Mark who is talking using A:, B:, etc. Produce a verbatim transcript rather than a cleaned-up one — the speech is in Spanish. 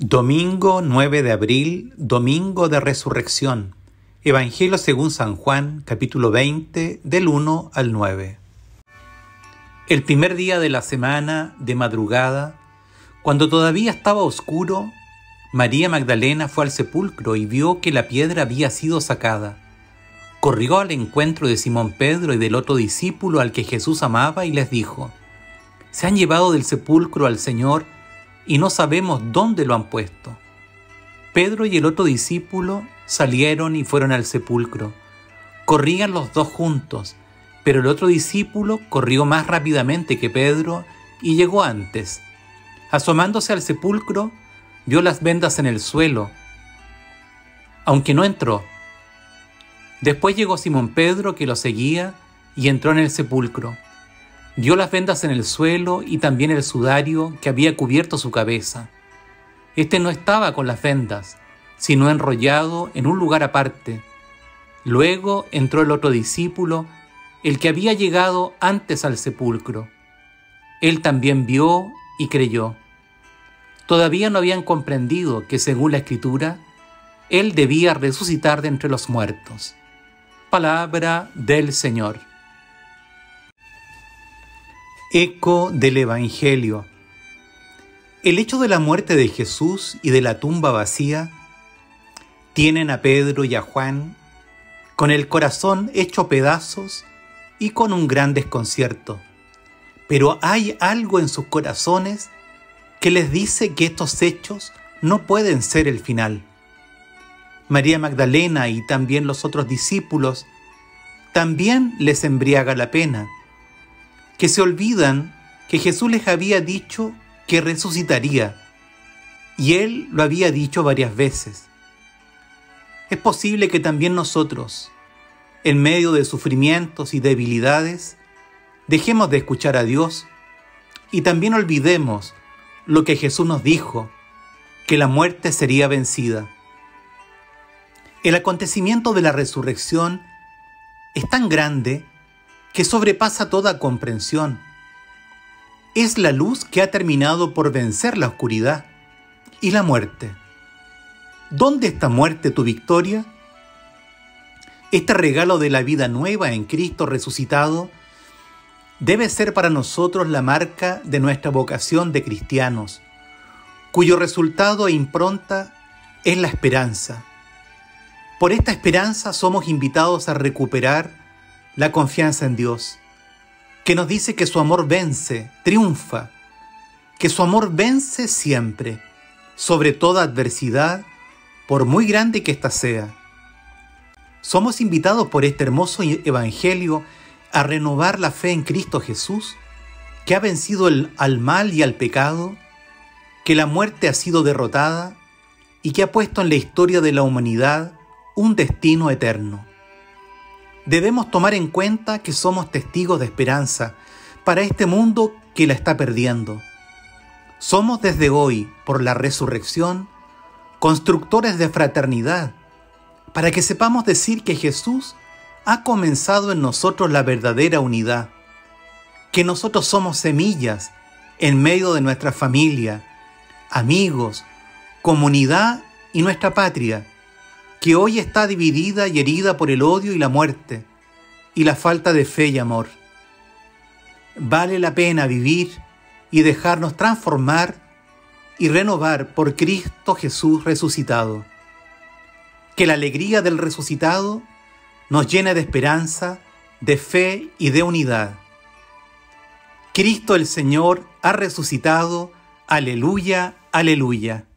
A: Domingo nueve de abril, Domingo de Resurrección. Evangelio según San Juan, capítulo veinte, del uno al nueve. El primer día de la semana, de madrugada, cuando todavía estaba oscuro, María Magdalena fue al sepulcro y vio que la piedra había sido sacada. Corrió al encuentro de Simón Pedro y del otro discípulo al que Jesús amaba y les dijo: «Se han llevado del sepulcro al Señor y no sabemos dónde lo han puesto». Pedro y el otro discípulo salieron y fueron al sepulcro. Corrían los dos juntos, pero el otro discípulo corrió más rápidamente que Pedro y llegó antes. Asomándose al sepulcro, vio las vendas en el suelo, aunque no entró. Después llegó Simón Pedro, que lo seguía, y entró en el sepulcro. Vio las vendas en el suelo y también el sudario que había cubierto su cabeza. Este no estaba con las vendas, sino enrollado en un lugar aparte. Luego entró el otro discípulo, el que había llegado antes al sepulcro. Él también vio y creyó. Todavía no habían comprendido que, según la Escritura, él debía resucitar de entre los muertos. Palabra del Señor. Eco del Evangelio. El hecho de la muerte de Jesús y de la tumba vacía tienen a Pedro y a Juan con el corazón hecho pedazos y con un gran desconcierto. Pero hay algo en sus corazones que les dice que estos hechos no pueden ser el final. María Magdalena y también los otros discípulos también les embriaga la pena, que se olvidan que Jesús les había dicho que resucitaría, y Él lo había dicho varias veces. Es posible que también nosotros, en medio de sufrimientos y debilidades, dejemos de escuchar a Dios y también olvidemos lo que Jesús nos dijo, que la muerte sería vencida. El acontecimiento de la resurrección es tan grande que sobrepasa toda comprensión. Es la luz que ha terminado por vencer la oscuridad y la muerte. ¿Dónde está, muerte, tu victoria? Este regalo de la vida nueva en Cristo resucitado debe ser para nosotros la marca de nuestra vocación de cristianos, cuyo resultado e impronta es la esperanza. Por esta esperanza somos invitados a recuperar la confianza en Dios, que nos dice que su amor vence, triunfa, que su amor vence siempre, sobre toda adversidad, por muy grande que ésta sea. Somos invitados por este hermoso evangelio a renovar la fe en Cristo Jesús, que ha vencido el, al mal y al pecado, que la muerte ha sido derrotada y que ha puesto en la historia de la humanidad un destino eterno. Debemos tomar en cuenta que somos testigos de esperanza para este mundo que la está perdiendo. Somos desde hoy, por la resurrección, constructores de fraternidad, para que sepamos decir que Jesús ha comenzado en nosotros la verdadera unidad, que nosotros somos semillas en medio de nuestra familia, amigos, comunidad y nuestra patria, que hoy está dividida y herida por el odio y la muerte, y la falta de fe y amor. Vale la pena vivir y dejarnos transformar y renovar por Cristo Jesús resucitado. Que la alegría del resucitado nos llene de esperanza, de fe y de unidad. Cristo el Señor ha resucitado. Aleluya, aleluya.